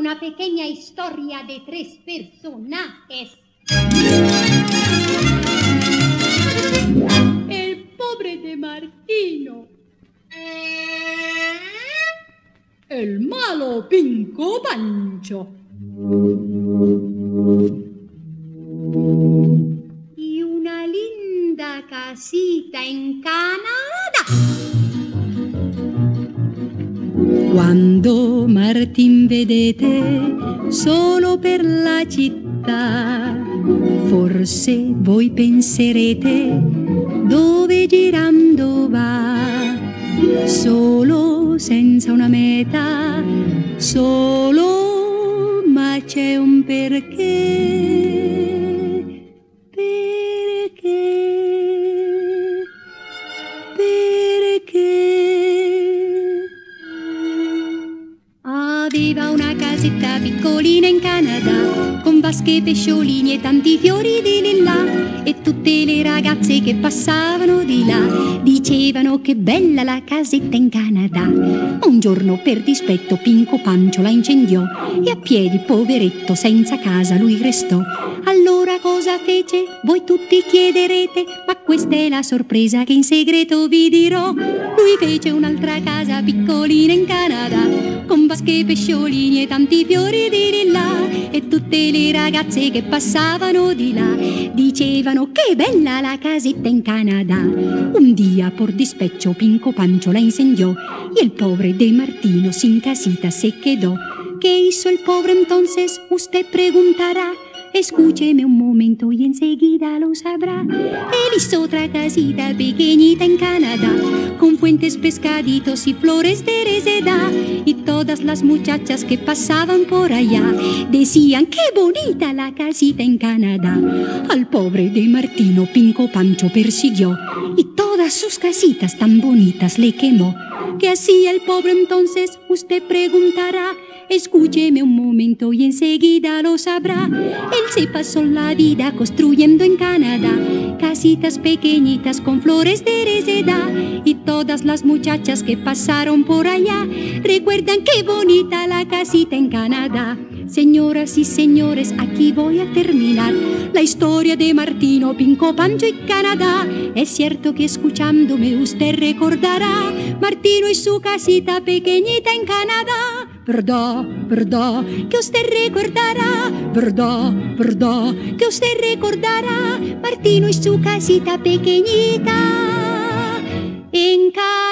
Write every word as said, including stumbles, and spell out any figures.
una pequeña historia de tres personajes. El pobre de Martino, el malo Pinco Pancho y una linda casita en Canadá. Quando Martin vedete solo per la città, forse voi penserete dove girando va, solo senza una meta, solo, ma c'è un perché, perché, perché. Aveva una casetta piccolina in Canada, con vasche e pesciolini e tanti fiori di lilla, e tutte le ragazze che passavano di là dicevano che bella la casetta in Canada. Un giorno per dispetto Pinco Pancio la incendiò e a piedi, poveretto, senza casa lui restò. Allora cosa fece? Voi tutti chiederete, ma questa è la sorpresa che in segreto vi dirò. Lui fece un'altra casa piccolina in Canada, con vasche e pesciolini e tanti fiori di lilla, e tutte le ragazze che passavano di là dicevano che bella la casetta in Canada. Un día por dispetto Pinco Pancho la incendió y el pobre de Martino sin casita se quedó. ¿Qué hizo el pobre entonces? Usted preguntará. Escúcheme un momento y enseguida lo sabrá. Él hizo otra casita pequeñita en Canadá, con fuentes, pescaditos y flores de reseda, y todas las muchachas que pasaban por allá decían qué bonita la casita en Canadá. Al pobre de Martino Pinco Pancho persiguió y todas sus casitas tan bonitas le quemó. ¿Qué hacía el pobre entonces? Usted preguntará. Escúcheme un momento y enseguida lo sabrá. Él se pasó la vida construyendo en Canadá casitas pequeñitas con flores de reseda, y todas las muchachas que pasaron por allá recuerdan qué bonita la casita en Canadá. Señoras y señores, aquí voy a terminar la historia de Martino, Pinco Pancho y Canadá. Es cierto que escuchándome usted recordará Martino y su casita pequeñita en Canadá. Verdad, verdad, que usted recordará, verdad, verdad, que usted recordará Martino y su casita pequeñita en Canadá.